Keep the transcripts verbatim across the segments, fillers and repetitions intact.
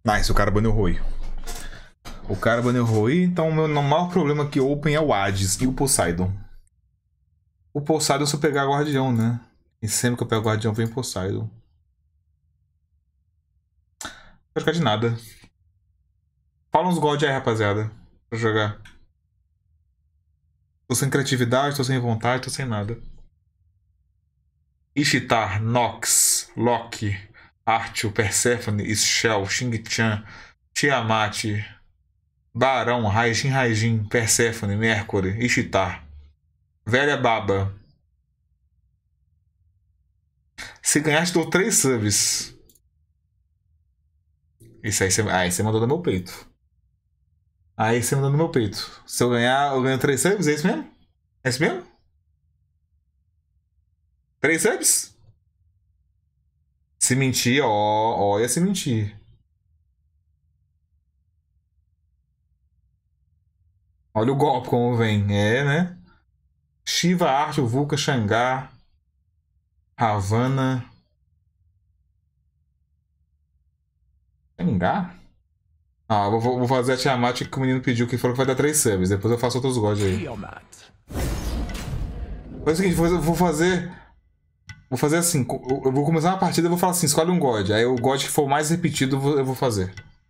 Nice, o cara baneou o Rui. O cara baneou o Rui, então o meu maior problema aqui Open é o Hades e o Poseidon. O Poseidon se eu pegar Guardião, né? E sempre que eu pego Guardião vem Poseidon. Não vou jogar de nada. Fala uns God aí, rapaziada. Pra jogar. Tô sem criatividade, tô sem vontade, tô sem nada. Ishtar, Nox, Loki, Arthur, Persephone, Shell, Xing-Chan, Tiamat, Barão, Raijin, Raijin, Persephone, Mercury, Ishtar, Velha Baba. Se ganhar, te dou três subs. Isso aí, você... aí você mandou no meu peito. Aí você mandou no meu peito. Se eu ganhar, eu ganho três subs? É isso mesmo? É isso mesmo? Três subs? Se mentir, ó, olha se mentir. Olha o golpe como vem. É, né? Shiva, Arthur, Vulca, Xangá, Havana. Xangá? Ah, vou, vou fazer a Tiamat que o menino pediu, que falou que vai dar três subs. Depois eu faço outros gods aí. Faz o seguinte, vou fazer... Vou fazer assim, eu vou começar uma partida e vou falar assim, escolhe um god. Aí o god que for mais repetido eu vou fazer.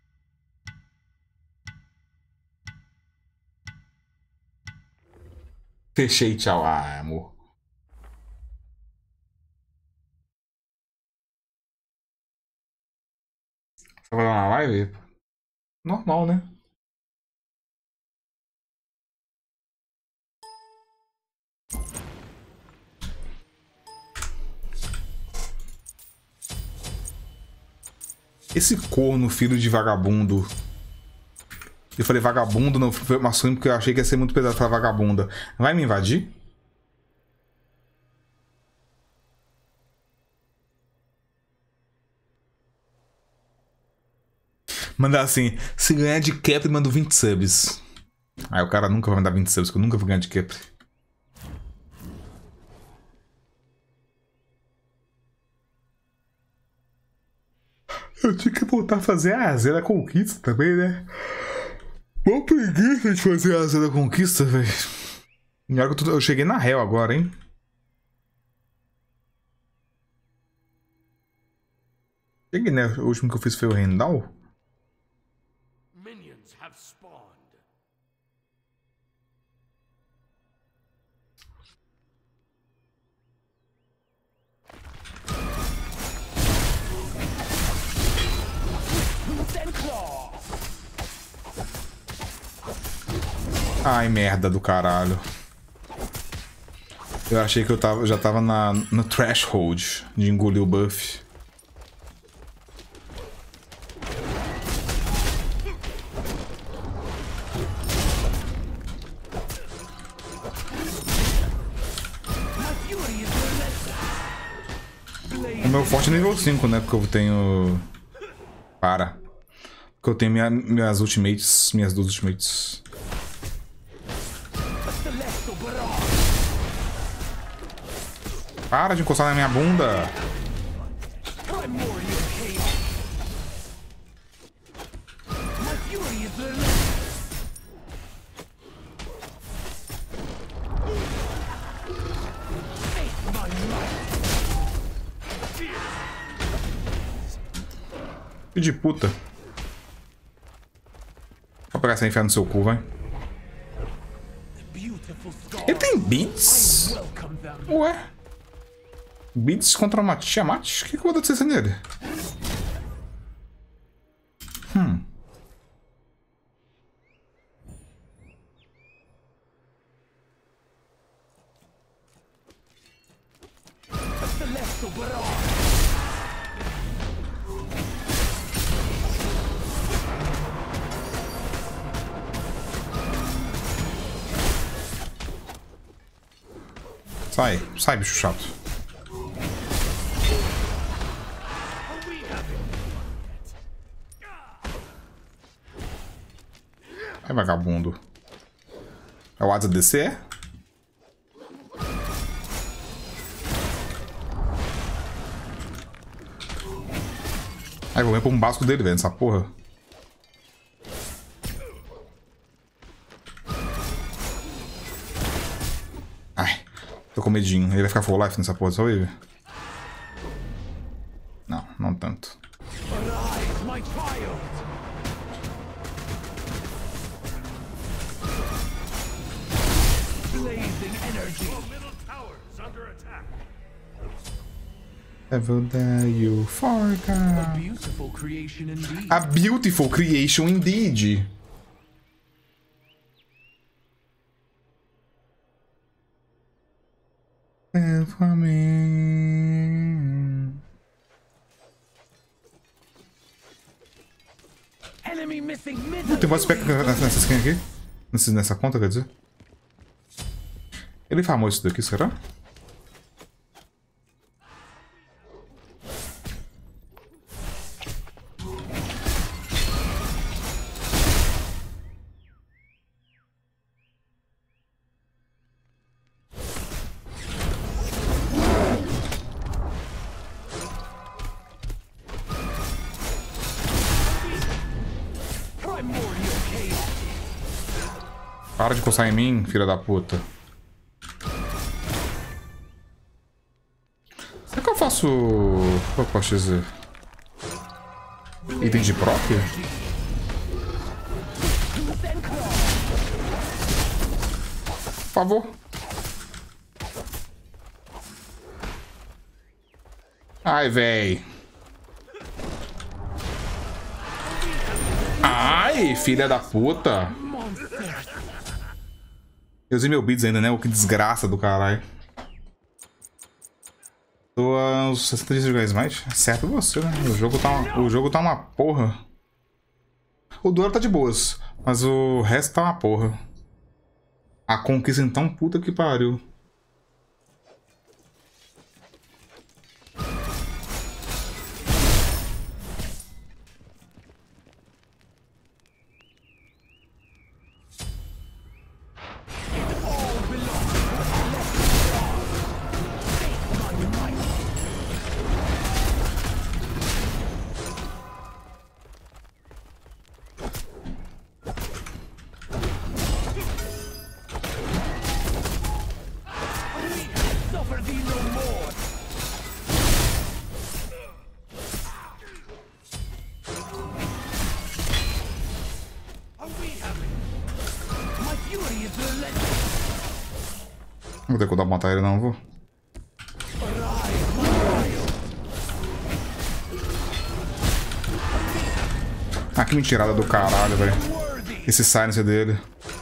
Fechei, tchau. Ah, amor. Você vai lá na live? Normal, né? Esse corno, filho de vagabundo. Eu falei vagabundo, não foi masculino porque eu achei que ia ser muito pesado falar vagabunda. Vai me invadir? Mandar assim, se ganhar de Capri, mando vinte subs. Aí o cara nunca vai mandar vinte subs, porque eu nunca vou ganhar de Capri. Eu tinha que voltar a fazer a Azé da Conquista também, né? Mó preguiça de fazer a Azé da Conquista, velho. Eu cheguei na Hell agora, hein? Cheguei, né? O último que eu fiz foi o Rendal. Ai, merda do caralho. Eu achei que eu tava, já tava na, no threshold de engolir o buff. O meu forte é nível cinco, né? Porque eu tenho... Para. Porque eu tenho minha, minhas ultimates, minhas duas ultimates. Para de encostar na minha bunda. Filho de puta. Vou pegar essa enfiar no seu cu, vai. Ele tem beats? Ué? Beats contra uma Tiamat? O que, que eu vou dar de C C nele? Hum. Sai, sai, bicho chato. É vagabundo. É o Asa D C, é? Aí vou ver pra um básico dele, velho, essa porra. com medinho. Ele vai ficar full life nessa porra dessa wave? Não, não tanto. Level there you fork. A beautiful creation indeed. A beautiful creation indeed. And for me. Enemy missing middle. Tem voz nessa skin aqui? Nessa, nessa conta, quer dizer? Ele farmou isso daqui, será? Para de coçar em mim, filha da puta. Será que eu faço... Como eu posso dizer? Item de próprio? Por favor. Ai, véi. Ai, filha da puta. Eu usei meu beats ainda, né? O que desgraça do caralho. Tô a uns sessenta dias de gás mais. Certo você, né? O jogo tá uma, o jogo tá uma porra. O duelo tá de boas, mas o resto tá uma porra. A conquista então, puta que pariu. Não vou ter que dar matar ele não, vou. Ah, que mentirada do caralho, velho. Esse silence dele.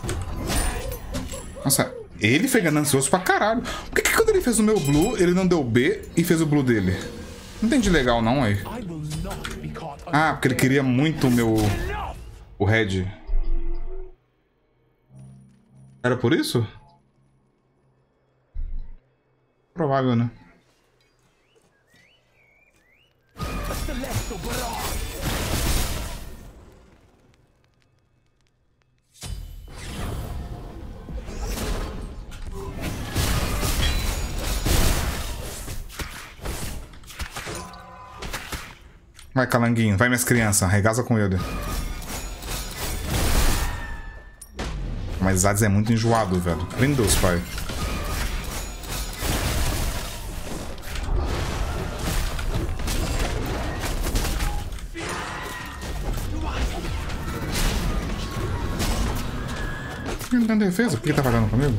Nossa, ele foi ganancioso pra caralho. Por que, que quando ele fez o meu blue, ele não deu B e fez o blue dele? Não entendi legal não, aí. Ah, porque ele queria muito o meu... O red. Era por isso? Provável, né? Vai, calanguinho. Vai, minhas crianças. Arregaça com ele. Mas Hades é muito enjoado, velho. Windows, pai. Ele tá em defesa? Por que tá falando comigo?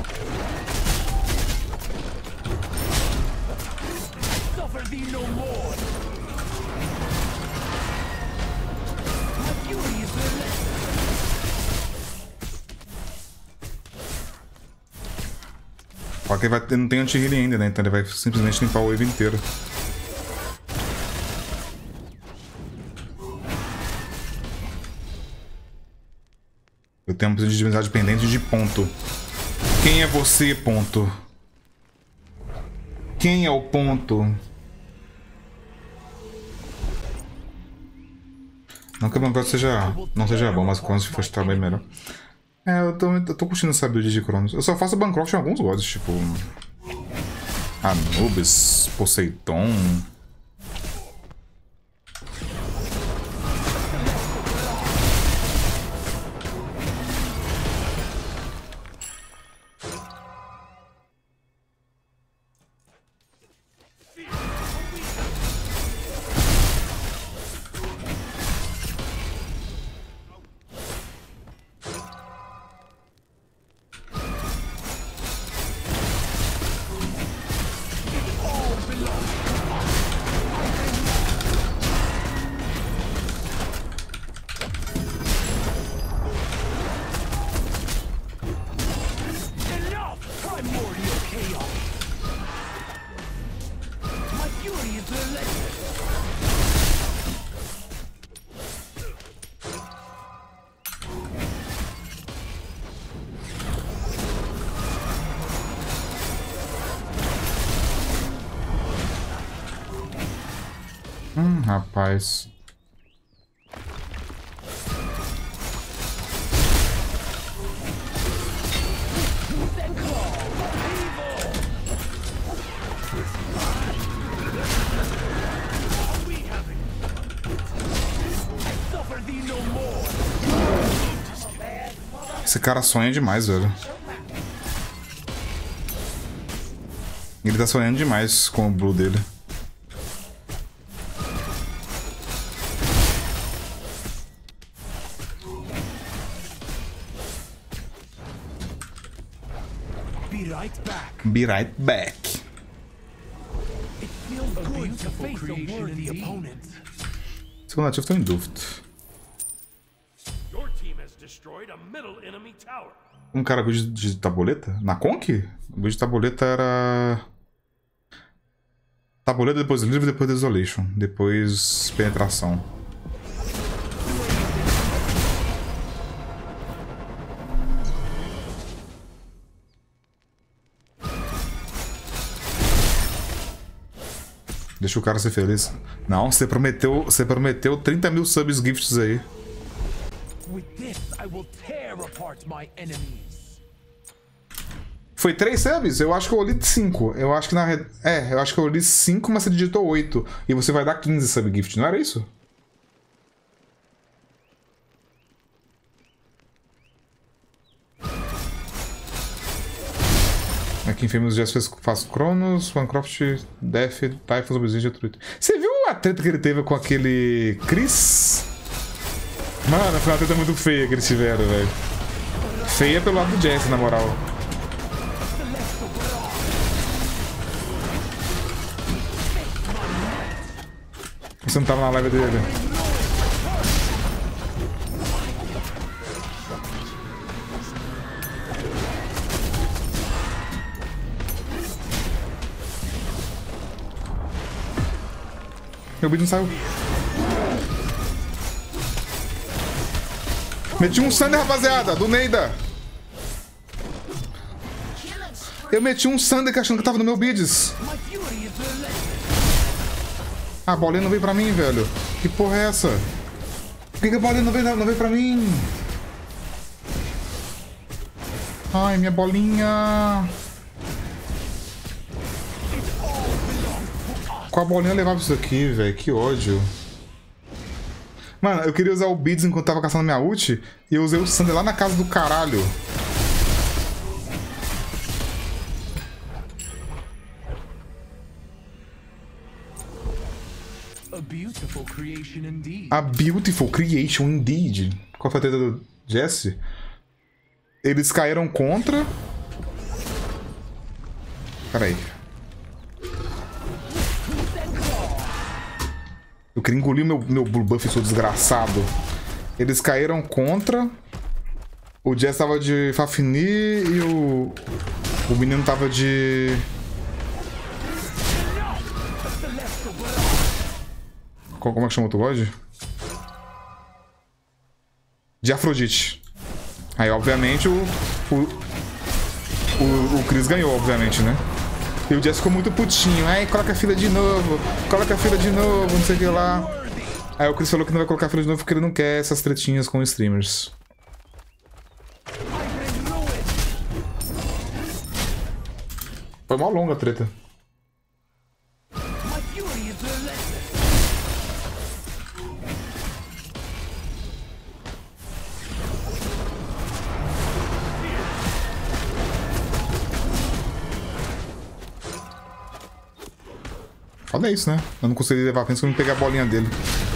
Só que ele vai ter, não tem anti-healing ainda, né? Então ele vai simplesmente limpar o wave inteiro. Eu tenho um preciso de divindade pendente de ponto. Quem é você, ponto? Quem é o ponto? Não que o Bancroft seja, não seja bom, mas o Cronos for estar bem melhor. É, eu tô, eu tô curtindo essa build de Cronos. Eu só faço Bancroft em alguns gods, tipo... Anubis, Poseidon... rapaz. Esse cara sonha demais, velho. Ele tá sonhando demais com o blue dele. Be right back. Be right back. It feels good to face a worthy opponent. Segundo ativo, tô em dúvida. Your team has destroyed a middle enemy tower. Um cara de, de tabuleta? Na Conk? O build de tabuleta era... Tabuleta, depois livre, depois Desolation. Depois penetração. Deixa o cara ser feliz. Não, você prometeu, você prometeu trinta mil subs gifts aí. With this, I will tear apart my enemies. Foi três subs? Eu acho que eu li cinco. Eu acho que na... É, eu acho que eu li cinco, mas você digitou oito. E você vai dar quinze sub gift, não era isso? Aqui em Famous Jazz fez, faz Cronos, Minecraft, Death, Typhus, Obsidian, Truth. Você viu a treta que ele teve com aquele Chris? Mano, foi uma treta muito feia que eles tiveram, velho. Feia pelo lado do Jesse, na moral. Você não tava na live dele. Meu vídeo não saiu. Meti um Sunder, rapaziada, do Neida. Eu meti um Sunder achando que tava no meu bids. Ah, a bolinha não veio pra mim, velho. Que porra é essa? Por que, que a bolinha não veio, não veio pra mim? Ai, minha bolinha. Qual a bolinha eu levava isso aqui, velho? Que ódio. Mano, eu queria usar o Beats enquanto tava caçando minha ult. E eu usei o Sunder lá na casa do caralho. A beautiful creation indeed. A beautiful creation indeed. Qual foi a treta do Jesse? Eles caíram contra... Pera aí. Eu queria engolir meu, meu blue buff, sou desgraçado. Eles caíram contra... O Jesse tava de Fafnir e o... O menino tava de... Como é que chama o outro god? De Afrodite. Aí, obviamente, o, o, o, o Chris ganhou, obviamente, né? E o Jess ficou muito putinho. Aí, coloca a fila de novo, coloca a fila de novo, não sei o que lá. Aí o Chris falou que não vai colocar a fila de novo porque ele não quer essas tretinhas com streamers. Foi mó longa a treta. Olha isso, né? Eu não consegui levar a frente, que eu não peguei a bolinha dele.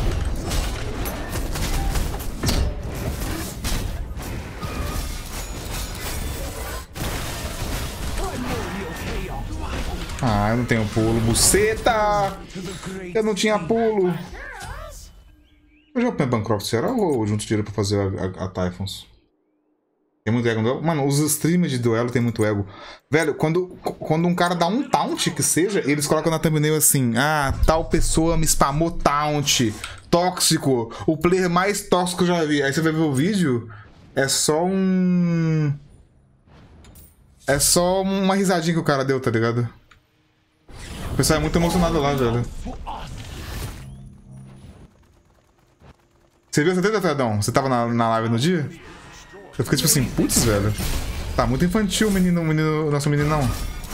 Ah, eu não tenho pulo. Buceta! Eu não tinha pulo. Eu já ponho Bancroft, será? Ou junto dinheiro pra fazer a, a, a Typhons? Tem muito ego no duelo. Mano, os streamers de duelo tem muito ego. Velho, quando, quando um cara dá um taunt, que seja, eles colocam na thumbnail assim: ah, tal pessoa me spamou taunt. Tóxico. O player mais tóxico que eu já vi. Aí você vai ver o vídeo, é só um... É só uma risadinha que o cara deu, tá ligado? O pessoal é muito emocionado lá, velho. Você viu essa treta, Fredão? Você tava na, na live no dia? Eu fiquei tipo assim, putz, velho. Tá muito infantil o menino, o menino, nosso meninão.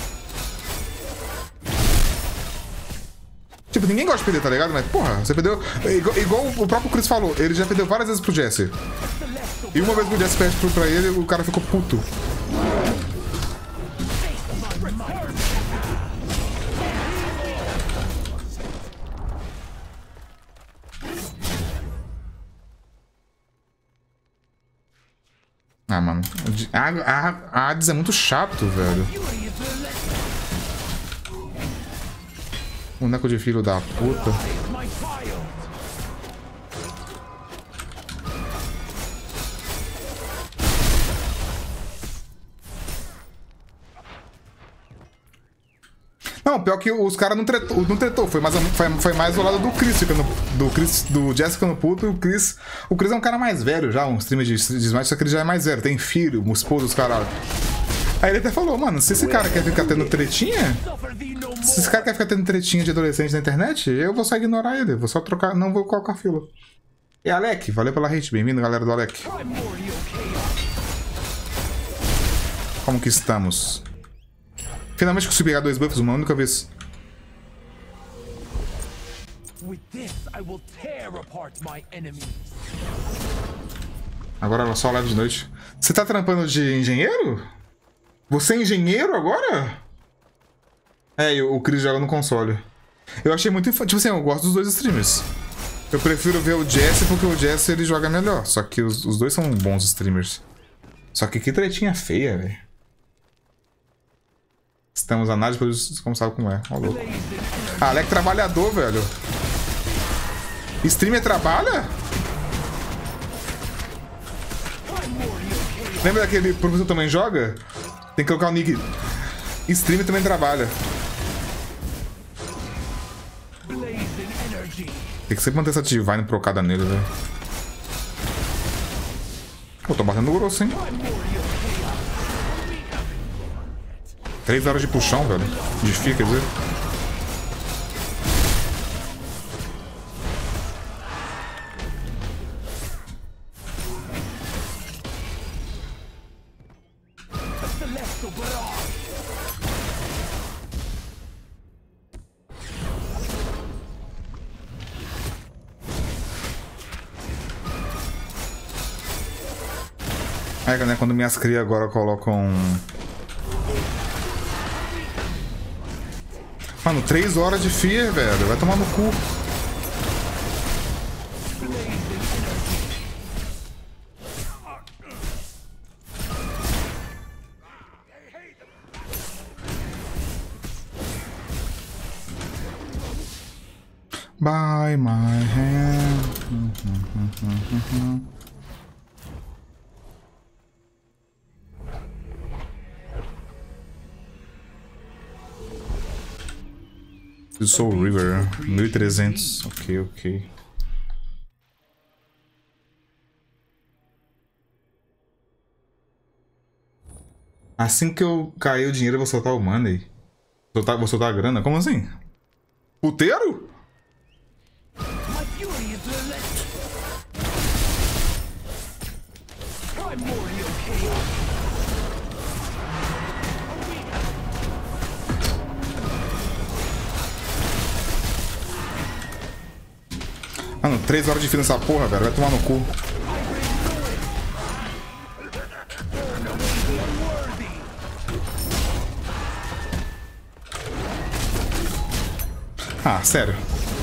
Tipo, ninguém gosta de perder, tá ligado? Mas, porra, você perdeu... Igual, igual o próprio Chris falou, ele já perdeu várias vezes pro Jesse. E uma vez que o Jesse perde pra ele, o cara ficou puto. Ah, mano. A, a, a Hades é muito chato, velho. Boneco de filho da puta. Não, pior que os caras não tretou, não tretou. Foi mais, foi, foi mais do lado do Chris, ficando, do Chris, do Jesse ficando puto. E o Chris, o Chris é um cara mais velho já, um streamer de, de Smash, só que ele já é mais velho, tem filho, esposa, os caralho. Aí ele até falou, mano, se esse cara quer ficar tendo tretinha, se esse cara quer ficar tendo tretinha de adolescente na internet, eu vou só ignorar ele, vou só trocar, não vou colocar fila. E Alec, valeu pela hate, bem-vindo, galera do Alec. Como que estamos? Finalmente consegui pegar dois buffs uma única vez. Agora ela só leva de noite. Você tá trampando de engenheiro? Você é engenheiro agora? É, o Chris joga no console. Eu achei muito... Tipo assim, eu gosto dos dois streamers. Eu prefiro ver o Jesse porque o Jesse ele joga melhor. Só que os, os dois são bons streamers. Só que que tretinha feia, velho. Estamos análise, pois como sabe como é. Ó, louco. Ah, Alec trabalhador, velho. Streamer trabalha? Lembra daquele professor também joga? Tem que colocar o nick. Streamer também trabalha. Tem que sempre manter essa Divine procada nele, velho. Pô, tô batendo grosso, hein? Três horas de puxão, velho. De fia, quer dizer. É, né? Quando minhas crias agora colocam... Mano, três horas de Fear, velho. Vai tomar no cu. By my hand. Soul River, mil e trezentos. Ok, ok. Assim que eu cair o dinheiro, eu vou soltar o money. Soltar, vou soltar a grana? Como assim? Puteiro? Mano, três horas de fila nessa porra, velho. Vai tomar no cu. Ah, sério.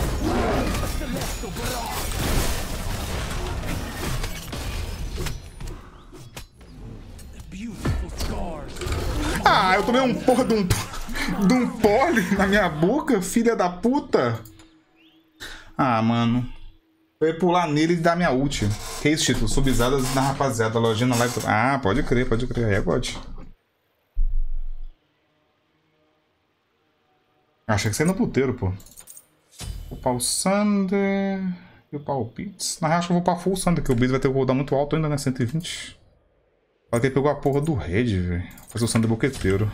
Ah, eu tomei um porra de um, de um pole na minha boca, filha da puta. Ah, mano. Eu ia pular nele e dar minha ult. Que isso, título? Subizadas na rapaziada. Lojinha na live. Ah, pode crer, pode crer. Aí é God. Achei que você ia no puteiro, pô. Vou upar o Sander. E upar o Beats. Na real, acho que eu vou upar full Sander, que o Beats vai ter que rodar muito alto ainda, né? cento e vinte. Vai ter que pegar a porra do Red, velho. Fazer o Sander boqueteiro.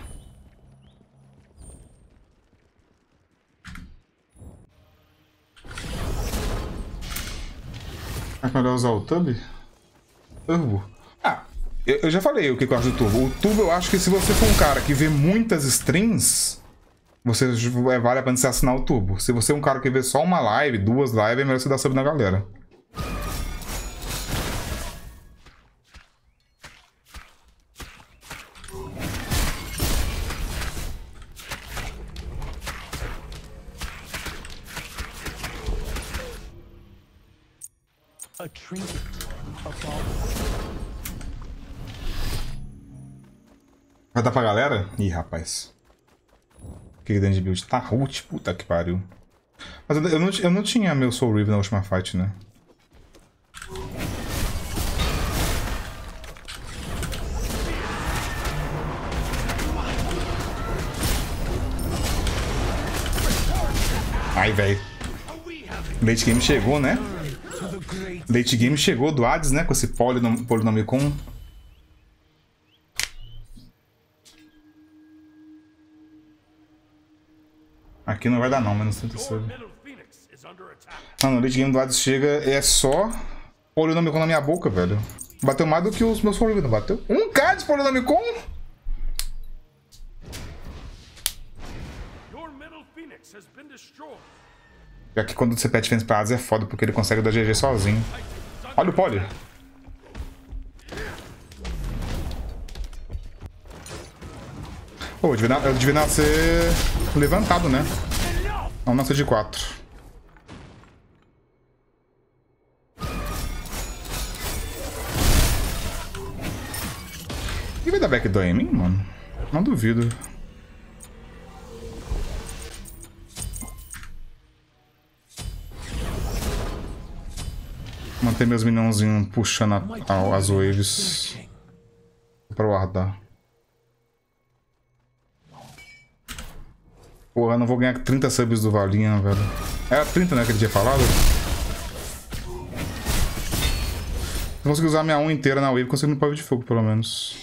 É melhor usar o Tub? Turbo? Ah, eu, eu já falei o que eu acho do Turbo. O Turbo eu acho que se você for um cara que vê muitas streams, você é, vale a pena você assinar o Turbo. Se você é um cara que vê só uma live, duas lives, é melhor você dar sub na galera. A trinket, a ball. Vai dar pra galera? Ih, rapaz. Que dentro de build tá root, puta que pariu. Mas eu, eu, não, eu não tinha meu Soul River na última fight, né? Ai, velho. Late game chegou, né? Late game chegou do Hades, né? Com esse Polynom Polynomicon. Aqui não vai dar não, menos trinta e seis. Mano, o late game do Hades chega é só Polynomicon na minha boca, velho. Bateu mais do que os meus Soul River, não bateu? um K de Polynomicon? Já que quando você pede defense pra Hades é foda, porque ele consegue dar G G sozinho. Olha o Poly. Pô, eu devia, eu devia nascer levantado, né? Não nascer de quatro. E vai dar backdoor em mim, mano? Não duvido. Manter meus minãozinhos puxando a, a, as waves pra guardar. Porra, eu não vou ganhar trinta subs do Valinha, velho. Era trinta, né, que ele tinha falado? Eu consegui usar minha um inteira na wave, consegui no pave de fogo, pelo menos.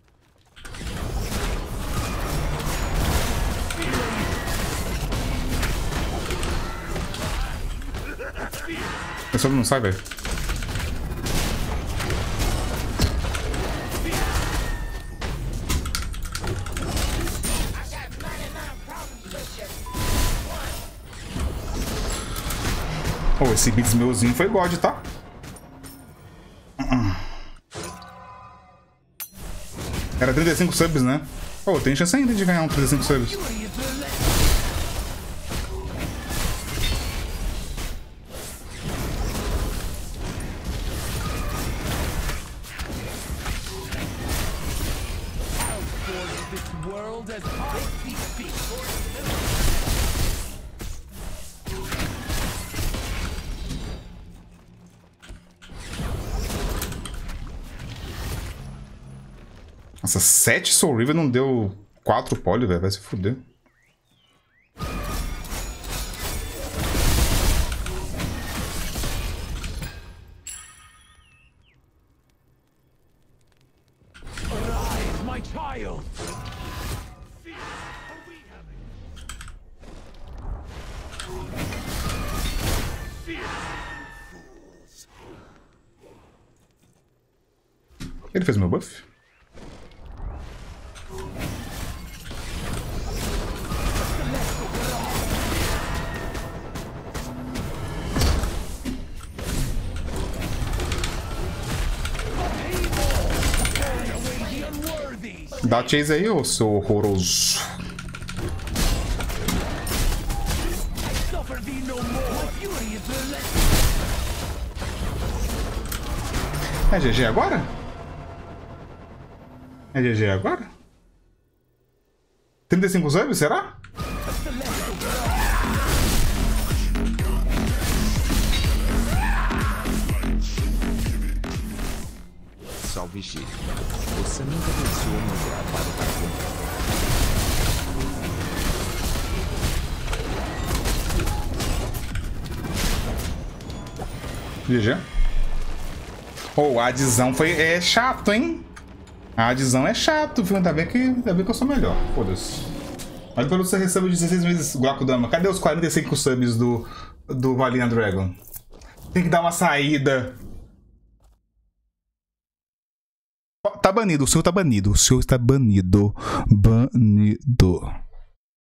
Esse sub não sai, velho. Oh, esse beats meuzinho foi God, tá? Era trinta e cinco subs, né? Oh, tem chance ainda de ganhar um trinta e cinco subs. Nossa, sete Soul River não deu quatro poly, velho. Vai se fuder. Arise, my child. Ele fez meu buff? Dá chase aí, ô seu horroroso. É G G agora? É G G agora? trinta e cinco subs, será? Salve G. Você nunca pensou em migrar para o carbono? G G. Oh, o Adizão foi é chato, hein? A Adizão é chato, viu? Ainda bem que, ainda bem que eu sou melhor. Foda-se. Olha pelo que você recebe dezesseis meses, Guaco Dama. Cadê os quarenta e cinco subs do, do Valinha Dragon? Tem que dar uma saída. Tá banido, o senhor tá banido. O senhor está banido. Banido.